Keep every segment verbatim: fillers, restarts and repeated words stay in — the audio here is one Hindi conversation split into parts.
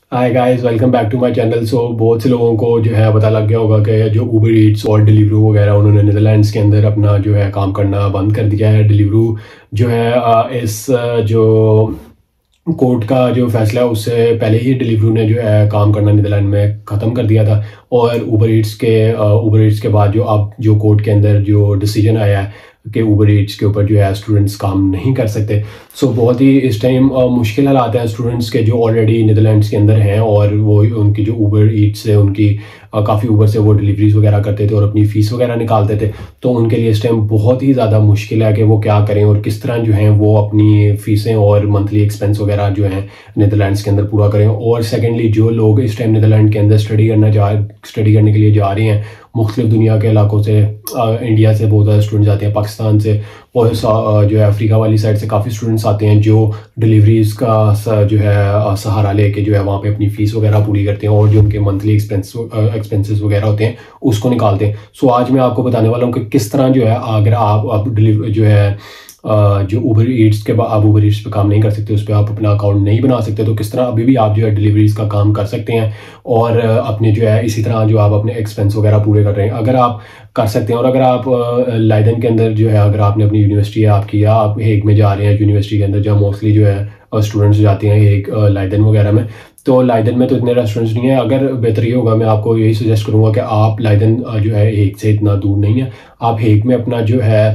Hi guys, welcome back to my channel. So बहुत से लोगों को जो है पता लग गया होगा कि जो उबर ईट्स और डिलीवरू वगैरह उन्होंने नीदरलैंड्स के अंदर अपना जो है काम करना बंद कर दिया है। डिलीवरू जो है अ, इस अ, जो कोर्ट का जो फैसला है उससे पहले ही डिलीवरू ने जो है काम करना नीदरलैंड में ख़त्म कर दिया था। और उबर ईट्स के उबर ईट्स के बाद जो अब जो कोर्ट के अंदर जो डिसीजन आया है कि उबर ईट्स के ऊपर जो है स्टूडेंट्स काम नहीं कर सकते। सो बहुत ही इस टाइम मुश्किल हालात हैं स्टूडेंट्स के जो ऑलरेडी नीदरलैंड्स के अंदर हैं, और वो उनकी जो उबर ईट्स है उनकी काफ़ी उबर से वो डिलीवरीज वगैरह करते थे और अपनी फ़ीस वगैरह निकालते थे। तो उनके लिए इस टाइम बहुत ही ज़्यादा मुश्किल है कि वो क्या करें और किस तरह जो है वो अपनी फ़ीसें और मंथली एक्सपेंस वगैरह जो हैं नीदरलैंड्स के अंदर पूरा करें। और सेकेंडली जो लोग इस टाइम नीदरलैंड के अंदर स्टडी करना जा स्टडी करने के लिए जा रहे हैं मुख्तलिफ दुनिया के इलाकों से, आ, इंडिया से बहुत ज़्यादा स्टूडेंट्स आते हैं, पाकिस्तान से और जो है अफ्रीका वाली साइड से काफ़ी स्टूडेंट्स आते हैं जो डिलीवरीज का जो है सहारा लेके जो है वहाँ पे अपनी फ़ीस वगैरह पूरी करते हैं और जो उनके मंथली एक्सपेंस एक्सपेंसेस वगैरह होते हैं उसको निकालते हैं। सो आज मैं आपको बताने वाला हूँ कि किस तरह जो है अगर आप आप डिलीवर जो है अ, जो उबर ईट्स के बाद आप उबर ईट्स पे काम नहीं कर सकते, उस पर आप अपना अकाउंट नहीं बना सकते, तो किस तरह अभी भी आप जो है डिलीवरीज का काम कर सकते हैं और अपने जो है इसी तरह जो आप अपने एक्सपेंस वगैरह पूरे कर रहे हैं अगर आप कर सकते हैं। और अगर आप लाइदन के अंदर जो है अगर आपने अपनी यूनिवर्सिटी है आपकी या आप हेग में जा रहे हैं यूनिवर्सिटी के अंदर जहाँ मोस्टली जो है स्टूडेंट्स जाते हैं हेग लाइदन वगैरह में, तो लाइदन में तो इतने रेस्टोरेंट्स नहीं है। अगर बेहतर ये होगा, मैं आपको यही सजेस्ट करूँगा कि आप लाइदन जो है हेग से इतना दूर नहीं है, आप हेग में अपना जो है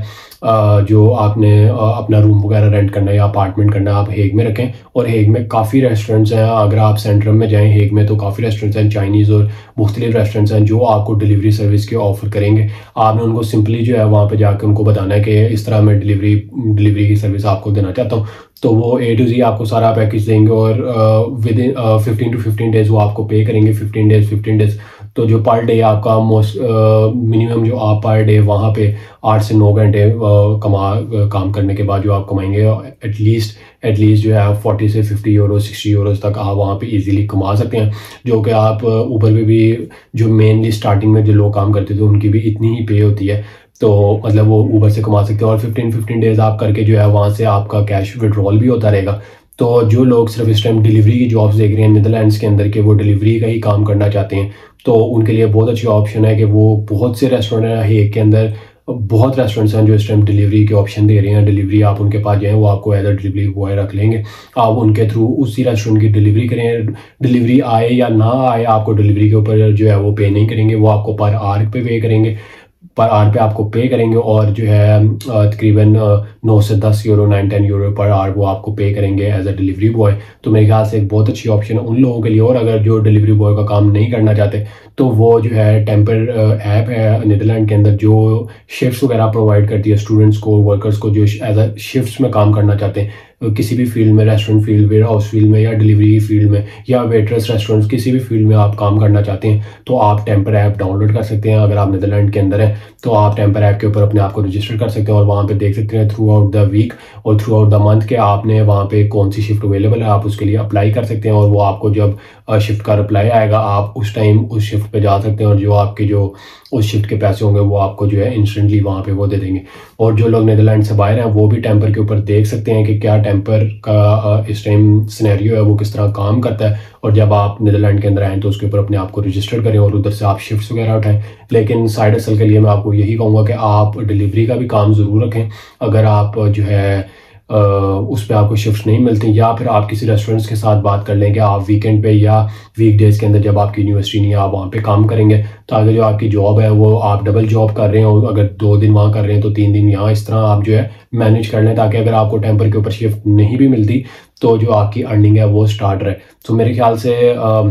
जो आपने अपना रूम वगैरह रेंट करना है या अपार्टमेंट करना है आप हेग में रखें। और हेग में काफ़ी रेस्टोरेंट्स हैं, अगर आप सेंट्रम में जाएं हेग में तो काफ़ी रेस्टोरेंट्स हैं, चाइनीज़ और मुख्तलिफ रेस्टोरेंट्स हैं जो आपको डिलीवरी सर्विस के ऑफ़र करेंगे। आपने उनको सिंपली जो है वहाँ पे जाकर उनको बताना है कि इस तरह मैं डिलीवरी डिलीवरी की सर्विस आपको देना चाहता हूँ, तो वो ए टू जी आपको सारा पैकेज देंगे और within fifteen to fifteen days वो आपको पे करेंगे। फिफ्टीन डेज़ फिफ्टीन डेज़ तो जो पर डे आपका मोस्ट मिनिमम जो आप पर डे वहाँ पे आठ से नौ घंटे कमा काम करने के बाद जो आप कमाएंगे एटलीस्ट एटलीस्ट जो है फोर्टी से फिफ्टी यूरो सिक्सटी यूरोज़ तक आप वहाँ पे इजीली कमा सकते हैं, जो कि आप ऊबर पे भी जो मेनली स्टार्टिंग में जो लोग काम करते थे उनकी भी इतनी ही पे होती है, तो मतलब वो ऊबर से कमा सकते हैं। और फिफ्टीन फिफ्टीन डेज़ आप करके जो है वहाँ से आपका कैश विड्रॉल भी होता रहेगा। तो जो लोग सिर्फ इस टाइम डिलीवरी की जॉब्स देख रहे हैं नीदरलैंड्स के अंदर के वो डिलीवरी का ही काम करना चाहते हैं, तो उनके लिए बहुत अच्छी ऑप्शन है कि वो बहुत से रेस्टोरेंट हैं हेग के अंदर, बहुत रेस्टोरेंट्स हैं जो इस टाइम डिलीवरी के ऑप्शन दे रहे हैं। डिलीवरी आप उनके पास जाएँ वो आपको एज अ डिलीवरी बॉय रख लेंगे, आप उनके थ्रू उसी रेस्टोरेंट की डिलीवरी करें। डिलीवरी आए या ना आए आपको डिलीवरी के ऊपर जो है वो पे नहीं करेंगे, वो आपको पर आवर पे पे करेंगे, पर आवर पे आपको पे करेंगे और जो है तकरीबन नौ से दस euro nine ten euro per hour वो आपको पे करेंगे एज अ डिलीवरी बॉय। तो मेरे ख्याल से एक बहुत अच्छी ऑप्शन है उन लोगों के लिए। और अगर जो डिलीवरी बॉय का काम नहीं करना चाहते तो वो जो है टेम्पर ऐप है नीदरलैंड के अंदर जो शिफ्ट्स वगैरह प्रोवाइड करती है स्टूडेंट्स को, वर्कर्स को जो एज अ शिफ्ट्स में काम करना चाहते हैं किसी भी फील्ड में, restaurant field, warehouse field में या डिलीवरी फील्ड में या वेटर्स रेस्टोरेंट्स, किसी भी फील्ड में आप काम करना चाहते हैं तो आप टेम्पर ऐप डाउनलोड कर सकते हैं। अगर आप नीदरलैंड के अंदर हैं तो आप टेम्पर ऐप के ऊपर अपने आप को रजिस्टर कर सकते हैं और वहाँ पे देख सकते हैं थ्रू आउट द वीक और थ्रू आउट द मंथ के आपने वहाँ पे कौन सी शिफ्ट अवेलेबल है, आप उसके लिए अप्लाई कर सकते हैं और वो आपको जब शिफ्ट का रिप्लाई आएगा आप उस टाइम उस शिफ्ट पे जा सकते हैं और जो आपके जो उस शिफ्ट के पैसे होंगे वो आपको जो है इंस्टेंटली वहाँ पे वो दे देंगे। और जो लोग नीदरलैंड से बाहर हैं वो भी टेम्पर के ऊपर देख सकते हैं कि क्या टेम्पर का इस टाइम सिनेरियो है वो किस तरह काम करता है, और जब आप नीदरलैंड के अंदर आएँ तो उसके ऊपर अपने आप को रजिस्टर करें और उधर से आप शिफ्ट्स वगैरह उठाएं। लेकिन साइड हसल के लिए मैं आपको यही कहूँगा कि आप डिलीवरी का भी काम ज़रूर रखें। अगर आप जो है Uh, उस पर आपको शिफ्ट नहीं मिलती, या फिर आप किसी रेस्टोरेंट्स के साथ बात कर लें कि आप वीकेंड पे या वीक डेज़ के अंदर जब आपकी यूनिवर्सिटी नहीं है आप वहाँ पे काम करेंगे, तो आगे जो आपकी जॉब है वो आप डबल जॉब कर रहे हो, अगर दो दिन वहाँ कर रहे हैं तो तीन दिन यहाँ, इस तरह आप जो है मैनेज कर लें ताकि अगर आपको टेम्पर के ऊपर शिफ्ट नहीं भी मिलती तो जो आपकी अर्निंग है वो स्टार्ट रहे। तो मेरे ख्याल से आ,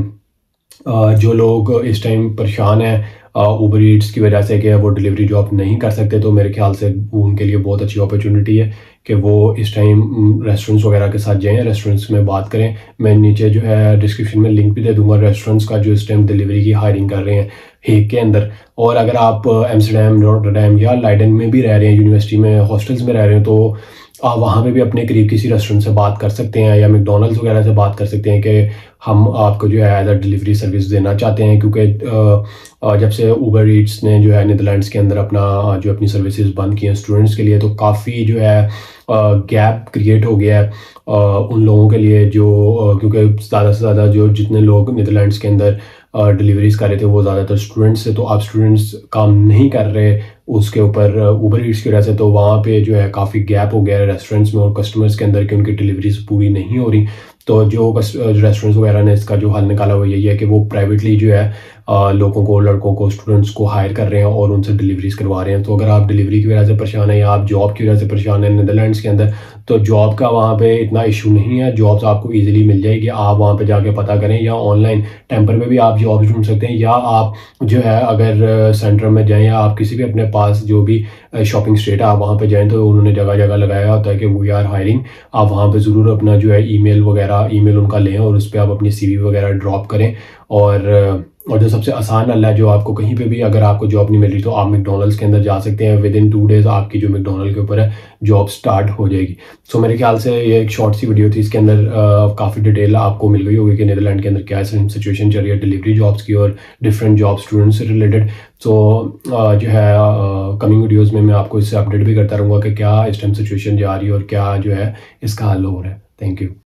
आ, जो लोग इस टाइम परेशान हैं उबर ईट्स की वजह से कि वो डिलीवरी जॉब नहीं कर सकते, तो मेरे ख्याल से उनके लिए बहुत अच्छी अपॉर्चुनिटी है कि वो इस टाइम रेस्टोरेंट्स वगैरह के साथ जाएं, रेस्टोरेंट्स में बात करें। मैं नीचे जो है डिस्क्रिप्शन में लिंक भी दे दूंगा रेस्टोरेंट्स का जो इस टाइम डिलीवरी की हायरिंग कर रहे हैं हेग के अंदर। और अगर आप एम्स्टरडैम, रॉटरडैम या लाइडन में भी रह रहे हैं, यूनिवर्सिटी में हॉस्टल्स में रह रहे हैं, तो आप वहाँ पे भी अपने करीब किसी रेस्टोरेंट से बात कर सकते हैं या मैकडॉनल्ड्स वगैरह से बात कर सकते हैं कि हम आपको जो है एज अ डिलीवरी सर्विस देना चाहते हैं। क्योंकि जब से उबर ईट्स ने जो है नीदरलैंड्स के अंदर अपना जो अपनी सर्विसेज बंद की हैं स्टूडेंट्स के लिए, तो काफ़ी जो है गैप क्रिएट हो गया है उन लोगों के लिए जो क्योंकि ज़्यादा से ज़्यादा जो जितने लोग नीदरलैंड्स के अंदर डिलीवरीज कर रहे थे वो ज़्यादातर स्टूडेंट्स थे, तो अब स्टूडेंट्स काम नहीं कर रहे उसके ऊपर ऊबर ईट्स की वजह से, तो वहाँ पे जो है काफ़ी गैप हो गया है रेस्टोरेंट्स में और कस्टमर्स के अंदर कि उनकी डिलीवरीज पूरी नहीं हो रही। तो जो रेस्टोरेंट्स वगैरह ने इसका जो हल निकाला वो यही है कि वो प्राइवेटली जो है आ, लोगों को, लड़कों को, स्टूडेंट्स को हायर कर रहे हैं और उनसे डिलीवरीज करवा रहे हैं। तो अगर आप डिलीवरी की वजह से परेशान हैं या आप जॉब की वजह से परेशान हैं नीदरलैंड्स के अंदर, तो जॉब का वहाँ पे इतना इशू नहीं है, जॉब्स आपको इजीली मिल जाएगी। आप वहाँ पे जाके पता करें या ऑनलाइन टेम्पर में भी आप जॉब ढूंढ सकते हैं, या आप जो है अगर सेंटर में जाएँ या आप किसी भी अपने पास जो भी शॉपिंग स्ट्रीट है आप वहाँ पे जाएँ तो उन्होंने जगह जगह लगाया होता है कि वी आर हायरिंग। आप वहाँ पे ज़रूर अपना जो है ईमेल वगैरह ईमेल उनका लें और उस पर आप अपनी सीवी वगैरह ड्रॉप करें। और और जो सबसे आसान वाला है, जो आपको कहीं पे भी अगर आपको जॉब नहीं मिल रही तो आप मैकडॉनल्ड्स के अंदर जा सकते हैं। विद इन टू डेज़ आपकी जो मैकडॉनल्ड के ऊपर है जॉब स्टार्ट हो जाएगी। सो so, मेरे ख्याल से ये एक शॉर्ट सी वीडियो थी, इसके अंदर काफ़ी डिटेल आपको मिल गई होगी कि नीदरलैंड के अंदर क्या सिचुएशन चल रही है डिलीवरी जॉब्स की और डिफरेंट जॉब स्टूडेंट्स से रिलेटेड। सो जो है कमिंग वीडियोज़ में मैं आपको इससे अपडेट भी करता रहूँगा कि क्या इस टाइम सिचुएशन जा रही है और क्या जो है इसका हल हो रहा है। Thank you.